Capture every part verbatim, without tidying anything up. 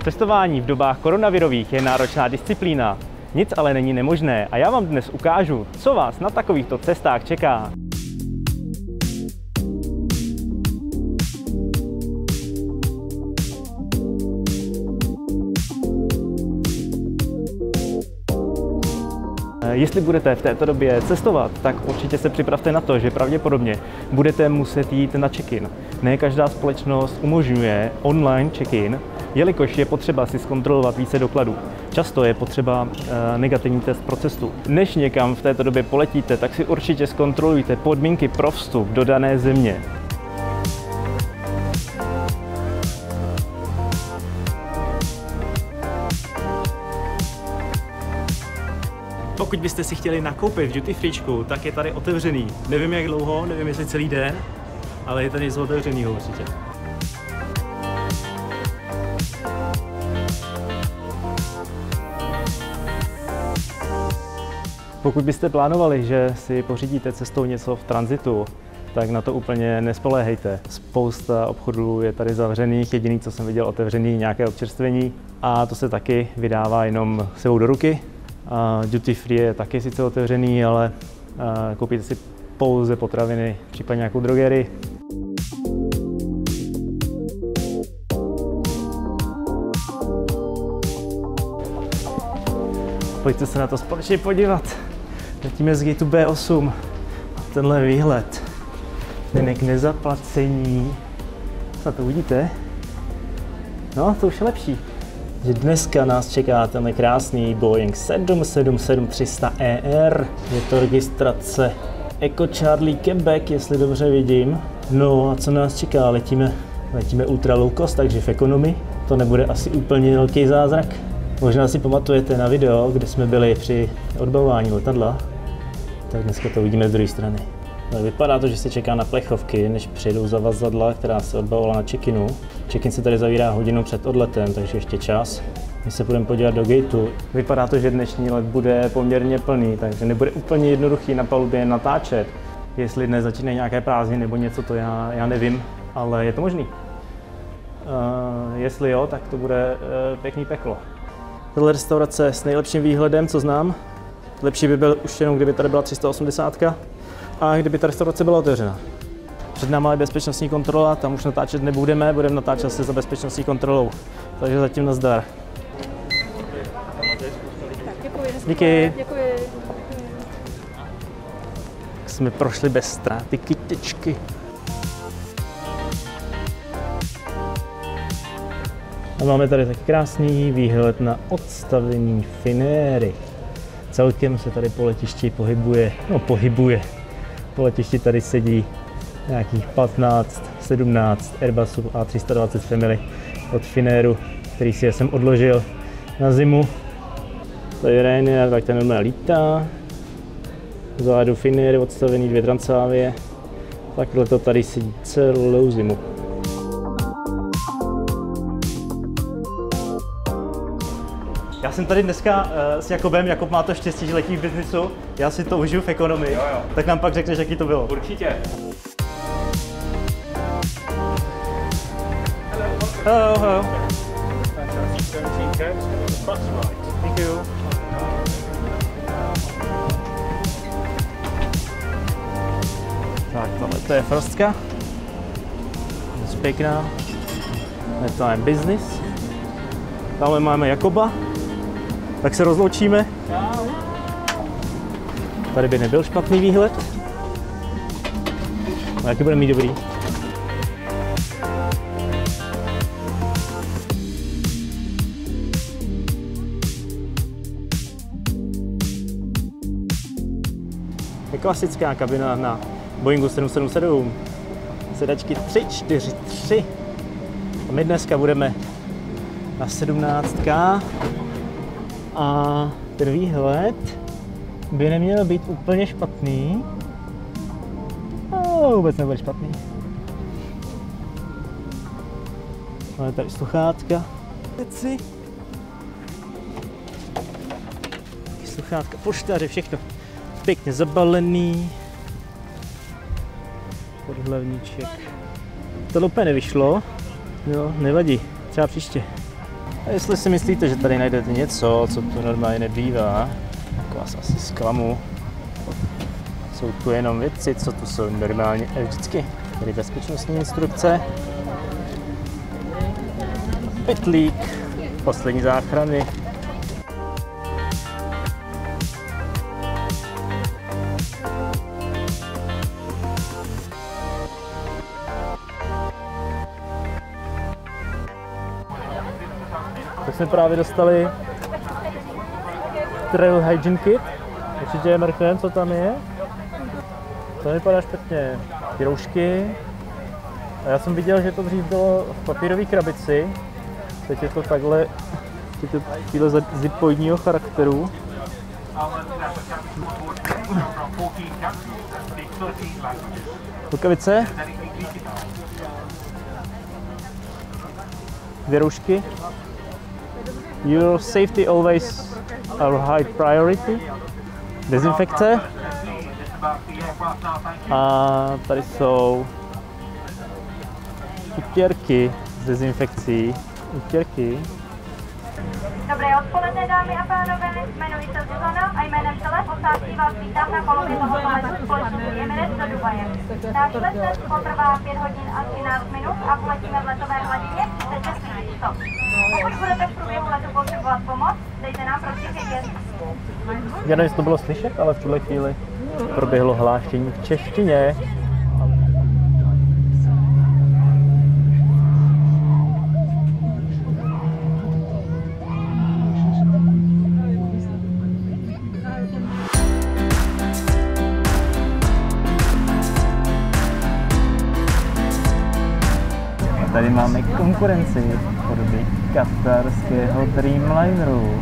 Cestování v dobách koronavirových je náročná disciplína. Nic ale není nemožné a já vám dnes ukážu, co vás na takovýchto cestách čeká. Jestli budete v této době cestovat, tak určitě se připravte na to, že pravděpodobně budete muset jít na check-in. Ne každá společnost umožňuje online check-in, jelikož je potřeba si zkontrolovat více dokladů. Často je potřeba e, negativní test pro cestu. Než někam v této době poletíte, tak si určitě zkontrolujte podmínky pro vstup do dané země. Pokud byste si chtěli nakoupit v duty freečku, tak je tady otevřený. Nevím jak dlouho, nevím jestli celý den, ale je tady něco otevřenýho určitě. Pokud byste plánovali, že si pořídíte cestou něco v tranzitu, tak na to úplně nespoléhejte. Spousta obchodů je tady zavřených, jediný, co jsem viděl otevřený, nějaké občerstvení a to se taky vydává jenom sebou do ruky. Uh, duty free je taky sice otevřený, ale uh, koupíte si pouze potraviny, případně nějakou drogerii. Pojďte se na to společně podívat. Letíme z gateu B osm. Tenhle výhled. Ten je k nezaplacení. Co to uvidíte? No, to už je lepší. Že dneska nás čeká tenhle krásný Boeing sedm sedm sedm tři sta E R. Je to registrace Echo Charlie Quebec, jestli dobře vidím. No a co nás čeká? Letíme, letíme ultra low cost, takže v ekonomii. To nebude asi úplně velký zázrak. Možná si pamatujete na video, kde jsme byli při odbavování letadla. Tak dneska to vidíme z druhé strany. No, vypadá to, že se čeká na plechovky, než přijedou zavazadla, která se odbavovala na check-inu. Check-in se tady zavírá hodinu před odletem, takže ještě čas. My se budeme podívat do gateu. Vypadá to, že dnešní let bude poměrně plný, takže nebude úplně jednoduchý na palubě natáčet. Jestli dnes začínají nějaké prázdniny nebo něco, to já, já nevím, ale je to možný. Uh, jestli jo, tak to bude uh, pěkný peklo. Tato restaurace s nejlepším výhledem, co znám. Lepší by byl už jenom, kdyby tady byla tři sta osmdesát a kdyby ta restaurace byla otevřena. Před náma je bezpečnostní kontrola, tam už natáčet nebudeme, budeme natáčet se za bezpečnostní kontrolou. Takže zatím nazdar. Díky. Děkuji. Jsme prošli bez ztráty kytičky. A máme tady taky krásný výhled na odstavení Finairy. Celkem se tady po letišti pohybuje, no pohybuje. Po letišti tady sedí nějakých patnáct, sedmnáct Airbusů A tři sta dvacet Family od Finairu, který si jsem odložil na zimu. Tady je Ryanair, tak ten normálně lítá. Vzadu Finairy odstavený, dvě Transavie. Takhle to tady sedí celou zimu. Já jsem tady dneska uh, s Jakobem, Jakob má to štěstí, že letí v biznisu, já si to užiju v ekonomii, jo, jo. Tak nám pak řekneš, jaký to bylo. Určitě. Hello, hello. Thank you. Tak, tohle to je Frostka. Moc pěkná. To je business. Tamhle máme Jakoba. Tak se rozloučíme. Tady by nebyl špatný výhled. A jaký bude mít dobrý? Je klasická kabina na Boeingu sedm sedm sedm. Sedačky tři čtyři tři. A my dneska budeme na sedmnáct a ten výhled by neměl být úplně špatný. No, vůbec nebude špatný. Máme tady sluchátka. Věci. Sluchátka, poštáře, všechno pěkně zabalený. Podhlavníček. To úplně nevyšlo, jo, nevadí, třeba příště. A jestli si myslíte, že tady najdete něco, co tu normálně nebývá, tak vás asi zklamu. Jsou tu jenom věci, co tu jsou normálně vždycky. Tady bezpečnostní instrukce, pytlík, poslední záchrany. Tak jsme právě dostali Trail Hygiene Kit. Určitě je mrkneme, co tam je. To vypadá špatně. Ty roušky. A já jsem viděl, že to dřív bylo v papírové krabici. Teď je to takhle, tyhle zipoidního charakteru. Rukavice. Dvě roušky. Your safety always our high priority. Dezinfekce. A tady jsou utěrky s dezinfekcí. Utěrky. Dobré odpoledne, dámy a pánové, jmenuji se Zuzana a jménem celé posádky vás vítám na palubě tohoto letu společnosti Emirates do Dubaje. Náš let dnes potrvá pět hodin a třináct minut a poletíme v letové hladině třicet šest tisíc sto. Pokud budete v průběhu letu potřebovat pomoc, dejte nám prosím vědět. Já nevím, jestli to bylo slyšet, ale v tuhle chvíli proběhlo hlášení v češtině. Tady máme konkurenci v podobě katarského Dreamlineru.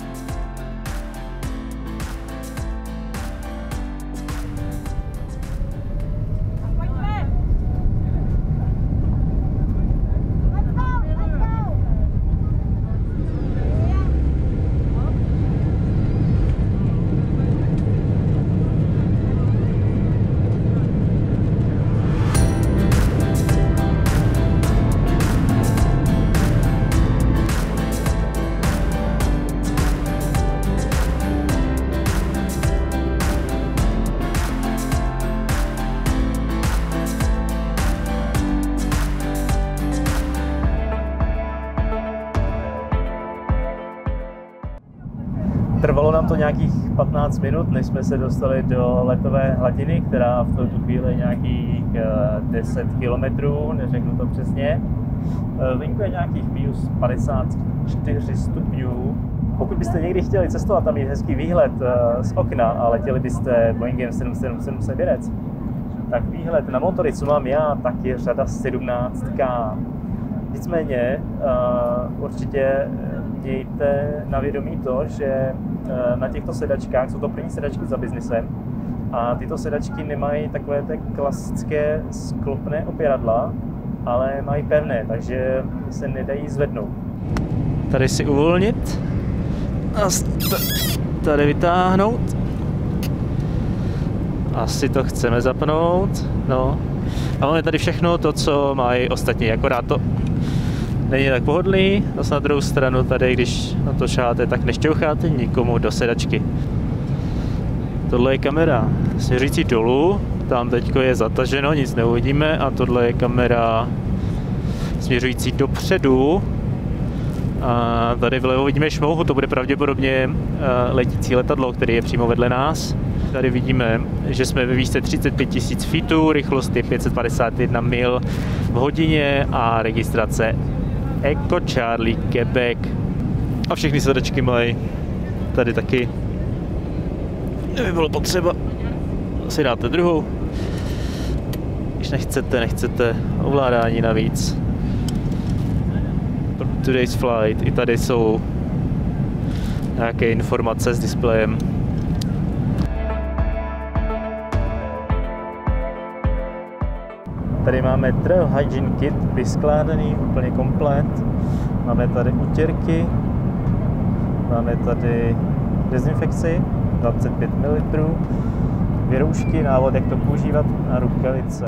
Trvalo nám to nějakých patnáct minut, než jsme se dostali do letové hladiny, která v tuto chvíli je nějakých deset kilometrů, neřeknu to přesně. Venku je nějakých minus padesát čtyři stupňů. Pokud byste někdy chtěli cestovat a mít hezký výhled z okna a letěli byste Boeingem sedm set sedmdesát sedm Semirec, tak výhled na motory, co mám já, tak je řada sedmnáct ká. Nicméně uh, určitě mějte na vědomí to, že uh, na těchto sedačkách jsou to první sedačky za biznisem a tyto sedačky nemají takové ty klasické sklopné opěradla, ale mají pevné, takže se nedají zvednout. Tady si uvolnit a tady vytáhnout. Asi to chceme zapnout, no. A máme tady všechno to, co mají ostatní, akorát to není tak pohodlný. Zase na druhou stranu tady, když na to šáháte, tak nešťoucháte nikomu do sedačky. Tohle je kamera směřující dolů, tam teď je zataženo, nic neuvidíme, a tohle je kamera směřující dopředu. A tady vlevo vidíme šmouhu, to bude pravděpodobně letící letadlo, které je přímo vedle nás. Tady vidíme, že jsme ve výšce třicet pět tisíc feetů, rychlost je pět set padesát jedna mil v hodině a registrace Echo Charlie Quebec. A všechny sedačky mají tady taky. Kdyby bylo potřeba, si dáte druhou. Když nechcete, nechcete ovládání navíc. Today's flight, i tady jsou nějaké informace s displejem. Tady máme Trail Hygiene Kit vyskládaný úplně komplet. Máme tady utěrky, máme tady dezinfekci dvacet pět mililitrů, dvě roušky, návod, jak to používat, a rukavice.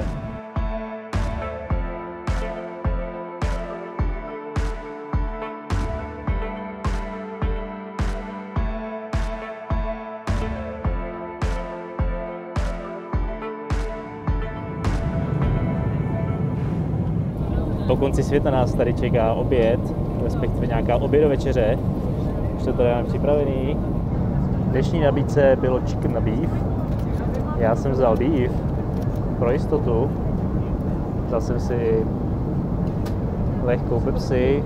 Po konci světa nás tady čeká oběd, respektive nějaká obědovečeře. Už to tady máme připravený. V dnešní nabídce bylo chicken na beef. Já jsem vzal beef pro jistotu. Vzal jsem si lehkou Pepsi.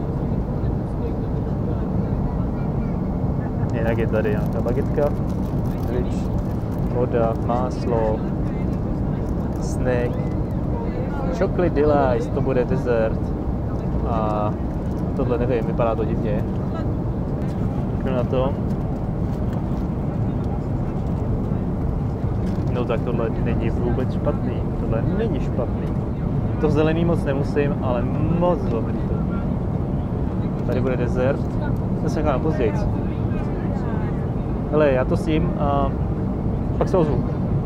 Jinak je tady nějaká bagetka, ryč, voda, máslo, snack, chocolate delice, to bude dezert. A tohle nevím, vypadá to divně. Kouknu na to. No tak tohle není vůbec špatný, tohle není špatný. To zelený moc nemusím, ale moc dobrý to. Tady bude dezert, to se nechám později. Hele, já to sím a pak se ozvu.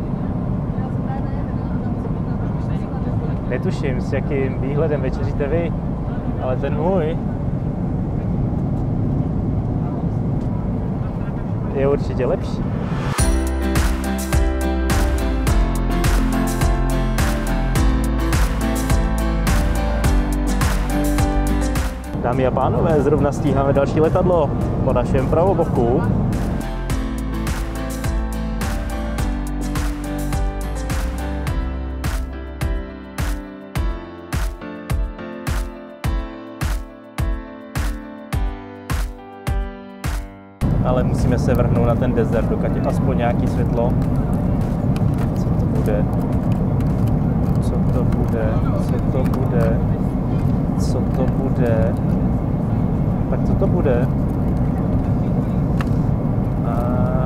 Netuším, s jakým výhledem večeříte vy, ale ten můj je určitě lepší. Dámy a pánové, zrovna stíháme další letadlo po našem pravoboku. Ale musíme se vrhnout na ten desert, dokud je aspoň nějaký světlo. Co to bude? Co to bude? Co to bude? Co to bude? Tak co to bude? A...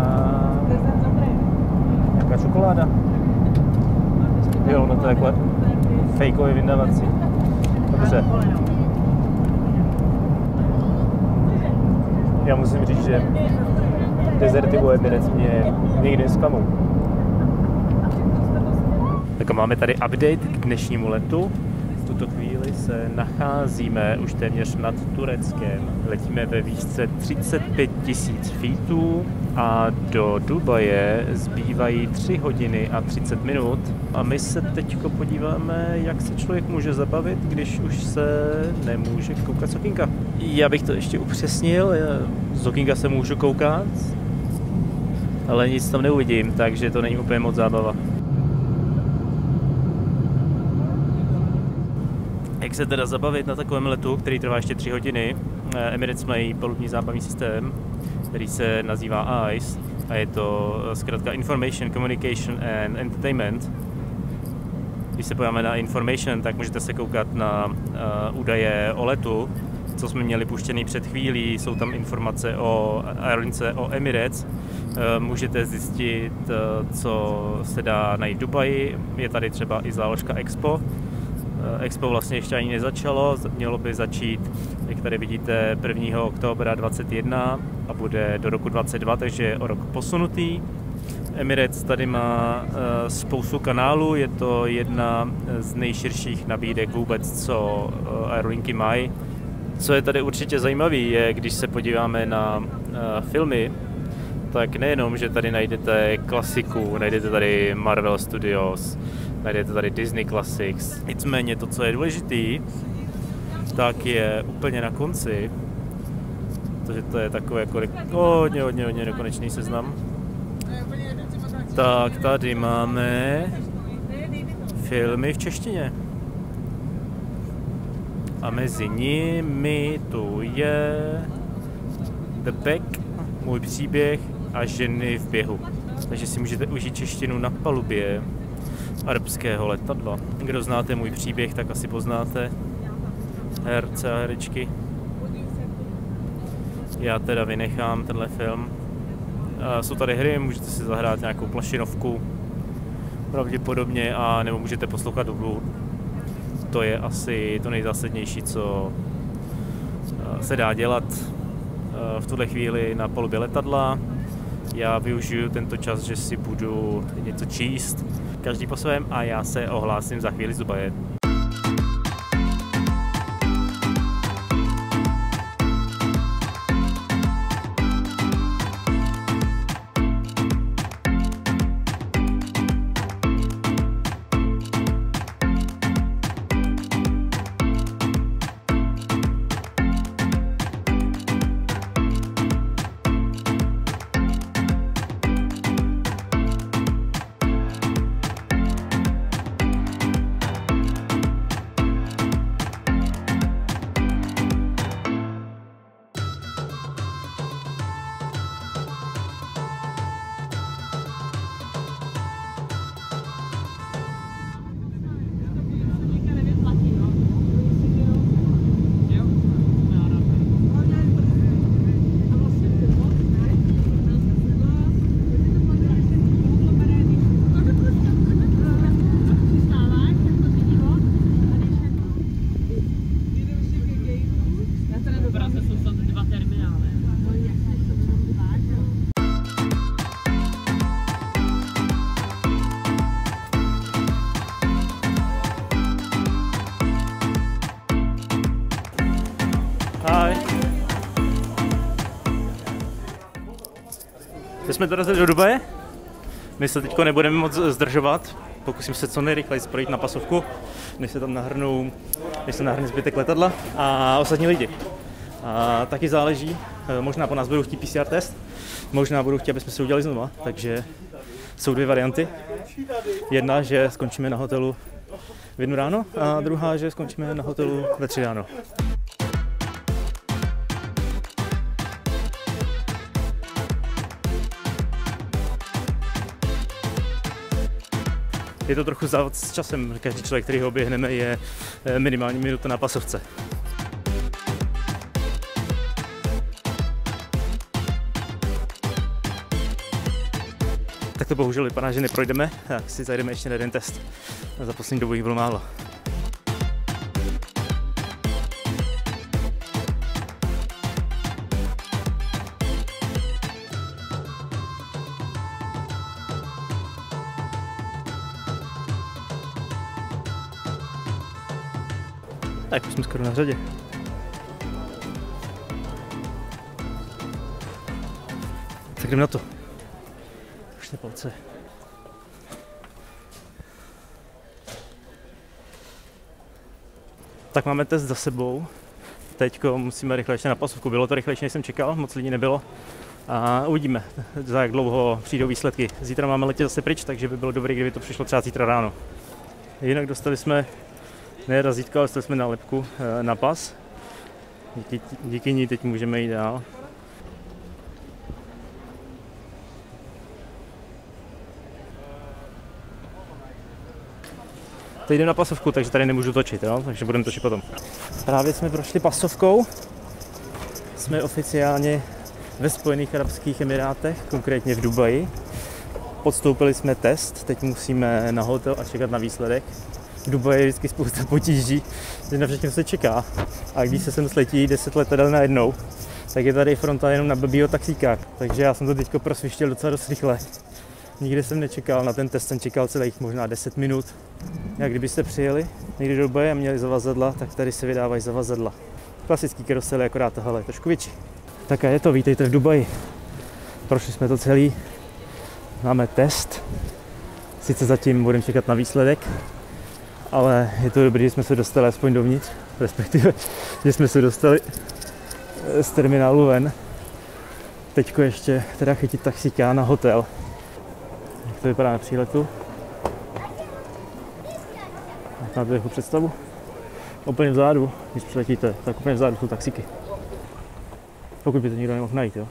nějaká čokoláda? Jo, no to je takhle fejkově vydavací. Dobře. Já musím říct, že dezerty u Emirates mě nikdy nezklamou. Tak máme tady update k dnešnímu letu. V tuto chvíli se nacházíme už téměř nad Tureckem. Letíme ve výšce třicet pět tisíc feetů a do Dubaje zbývají tři hodiny a třicet minut. A my se teď podíváme, jak se člověk může zabavit, když už se nemůže koukat z okýnka. Já bych to ještě upřesnil, z okýnka se můžu koukat, ale nic tam neuvidím, takže to není úplně moc zábava. Jak se teda zabavit na takovém letu, který trvá ještě tři hodiny? Emirates mají palubní zábavní systém, který se nazývá I C E a je to zkrátka Information, Communication and Entertainment. Když se podíváme na Information, tak můžete se koukat na uh, údaje o letu, co jsme měli puštěný před chvílí, jsou tam informace o aerolince, o Emirates. Uh, můžete zjistit, uh, co se dá najít v Dubaji, je tady třeba i záložka Expo. Expo vlastně ještě ani nezačalo, mělo by začít, jak tady vidíte, prvního oktobra dvacet jedna a bude do roku dvacet dva, takže je o rok posunutý. Emirates tady má spoustu kanálů, je to jedna z nejširších nabídek vůbec, co aerolinky mají. Co je tady určitě zajímavé, je, když se podíváme na filmy, tak nejenom, že tady najdete klasiku, najdete tady Marvel Studios, najdete tady Disney Classics. Nicméně to, co je důležitý, tak je úplně na konci, protože to je takový jako hodně, hodně, hodně nekonečný seznam. Tak tady máme filmy v češtině. A mezi nimi tu je The Pack, Můj příběh a Ženy v běhu. Takže si můžete užít češtinu na palubě arabského letadla. Kdo znáte Můj příběh, tak asi poznáte herce a herečky. Já teda vynechám tenhle film. A jsou tady hry, můžete si zahrát nějakou plašinovku pravděpodobně, a nebo můžete poslouchat dublu. To je asi to nejzásadnější, co se dá dělat v tuhle chvíli na palubě letadla. Já využiju tento čas, že si budu něco číst, každý po svém, a já se ohlásím za chvíli z Dubaje. jsme dorazili do Dubaje. My se teď nebudeme moc zdržovat. Pokusím se co nejrychleji projít na pasovku, než se tam nahrnou, než se nahrne zbytek letadla a ostatní lidi. A taky záleží, možná po nás budou chtít P C R test, možná budou chtít, aby jsme si udělali znova, takže jsou dvě varianty. Jedna, že skončíme na hotelu v jednu ráno a druhá, že skončíme na hotelu ve tři ráno. Je to trochu závod s časem, každý člověk, který ho oběhneme, je minimální minuta na pasovce. Tak to bohužel vypadá, že neprojdeme, tak si zajdeme ještě na jeden test. Za poslední dobu jich bylo málo. Tak už jsme skoro na řadě. Tak jdem na to. Už palce. Tak máme test za sebou. Teďko musíme rychle ještě na pasovku. Bylo to rychlejší, než jsem čekal, moc lidí nebylo. A uvidíme, za jak dlouho přijdou výsledky. Zítra máme letět zase pryč, takže by bylo dobré, kdyby to přišlo třeba zítra ráno. Jinak dostali jsme ne razítko, ale dostali jsme nálepku na pas. Díky, díky ní teď můžeme jít dál. Teď jdem na pasovku, takže tady nemůžu točit, jo? Takže budeme točit potom. Právě jsme prošli pasovkou. Jsme oficiálně ve Spojených arabských emirátech, konkrétně v Dubaji. Podstoupili jsme test, teď musíme na hotel a čekat na výsledek. V Dubaji je vždycky spousta potíží, že na všechno se čeká. A když se sem sletí deset letadel najednou, tak je tady fronta jenom na blbýho taxíka. Takže já jsem to teď prosvištěl docela dost rychle. Nikdy jsem nečekal, na ten test jsem čekal celých možná deset minut. Jak kdybyste přijeli někdy do Dubaje a měli zavazadla, tak tady se vydávají zavazadla. Klasický karusely, akorát tohle je trošku větší. Tak a je to, vítejte v Dubaji. Prošli jsme to celý, máme test. Sice zatím budeme čekat na výsledek, ale je to dobré, že jsme se dostali aspoň dovnitř, respektive, že jsme se dostali z terminálu ven. Teďko ještě teda chytit taxíka na hotel. Jak to vypadá na příletu? Jak máte jako představu? Úplně vzadu, když přiletíte, tak úplně vzadu jsou taxíky. Pokud by to nikdo nemohl najít, jo.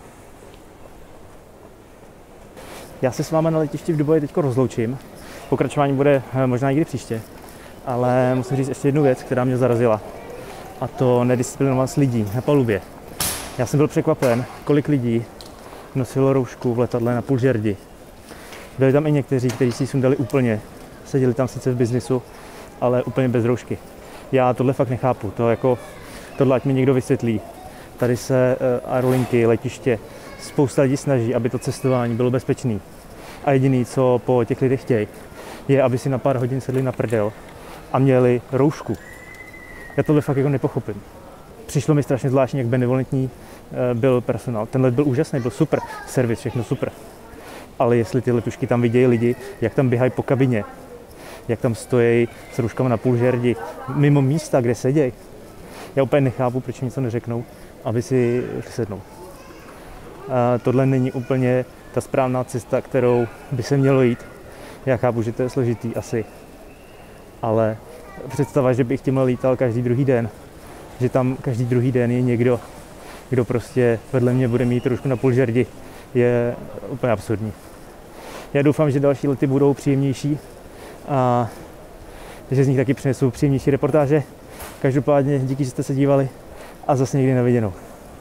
Já se s váma na letišti v Dubaji teď rozloučím. Pokračování bude možná někdy příště. Ale musím říct ještě jednu věc, která mě zarazila. A to nedisciplinovanost lidí na palubě. Já jsem byl překvapen, kolik lidí nosilo roušku v letadle na půl žerdi. Byli tam i někteří, kteří si ji sundali úplně. Seděli tam sice v biznisu, ale úplně bez roušky. Já tohle fakt nechápu. To jako, tohle ať mi někdo vysvětlí. Tady se uh, aerolinky, letiště, spousta lidí snaží, aby to cestování bylo bezpečné. A jediný, co po těch lidech chtějí, je, aby si na pár hodin sedli na prdel a měli roušku. Já tohle fakt jako nepochopím. Přišlo mi strašně zvláštní, jak benevolentní uh, byl personál. Ten let byl úžasný, byl super, servis, všechno super. Ale jestli ty letušky tam vidějí lidi, jak tam běhají po kabině, jak tam stojí s rouškama na půl žerdi, mimo místa, kde sedějí. Já úplně nechápu, proč mi něco neřeknou, aby si sednou. A tohle není úplně ta správná cesta, kterou by se mělo jít. Já chápu, že to je složitý asi, ale představa, že bych tím lítal každý druhý den, že tam každý druhý den je někdo, kdo prostě vedle mě bude mít roušku na půl žerdi, je úplně absurdní. Já doufám, že další lety budou příjemnější a že z nich taky přinesou příjemnější reportáže. Každopádně díky, že jste se dívali a zase někdy na viděnou.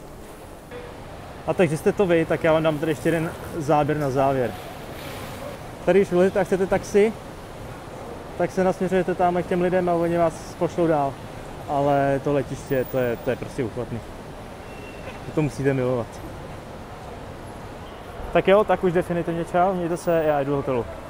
A takže jste to vy, tak já vám dám tady ještě jeden záběr na závěr. Tady když vylezete a chcete taxi, tak se nasměřujete tam k těm lidem a oni vás pošlou dál. Ale to letiště, to je, to je prostě uchvatný. To musíte milovat. Tak jo, tak už definitivně čau, mějte se, já jdu do hotelu.